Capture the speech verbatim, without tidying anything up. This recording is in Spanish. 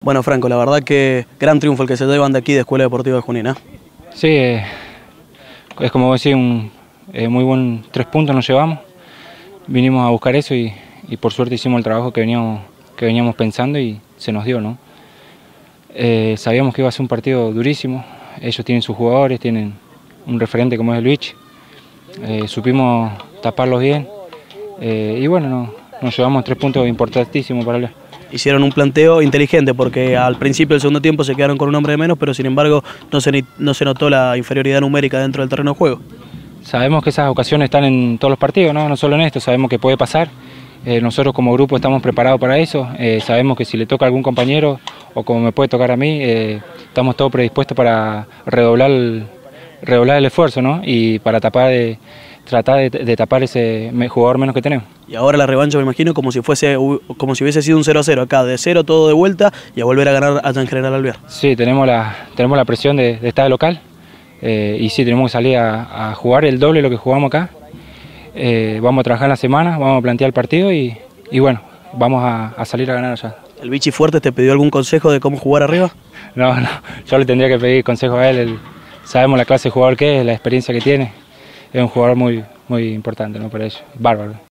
Bueno, Franco, la verdad que gran triunfo el que se llevan de aquí de Escuela Deportiva de Junín, ¿eh? Sí, eh, es como decir, un eh, muy buen tres puntos nos llevamos. Vinimos a buscar eso y, y por suerte hicimos el trabajo que veníamos, que veníamos pensando y se nos dio, ¿no? Eh, sabíamos que iba a ser un partido durísimo. Ellos tienen sus jugadores, tienen un referente como es el Vichy. Eh, supimos taparlos bien eh, y bueno, no, nos llevamos tres puntos importantísimos para el... Hicieron un planteo inteligente porque al principio del segundo tiempo se quedaron con un hombre de menos, pero sin embargo no se, no se notó la inferioridad numérica dentro del terreno de juego. Sabemos que esas ocasiones están en todos los partidos, no, no solo en esto, sabemos que puede pasar. Eh, nosotros como grupo estamos preparados para eso, eh, sabemos que si le toca a algún compañero o como me puede tocar a mí, eh, estamos todos predispuestos para redoblar el, redoblar el esfuerzo, ¿no? Y para tapar, eh, tratar de, de tapar ese jugador menos que tenemos. Y ahora la revancha me imagino como si fuese como si hubiese sido un cero a cero acá, de cero todo de vuelta y a volver a ganar allá en General Alvear. Sí, tenemos la, tenemos la presión de, de estar de local eh, y sí, tenemos que salir a, a jugar el doble de lo que jugamos acá. Eh, vamos a trabajar en la semana, vamos a plantear el partido y, y bueno, vamos a, a salir a ganar allá. ¿El Vichy Fuerte te pidió algún consejo de cómo jugar arriba? No, no, yo le tendría que pedir consejo a él, él sabemos la clase de jugador que es, la experiencia que tiene, es un jugador muy, muy importante, ¿no? Para ellos, bárbaro.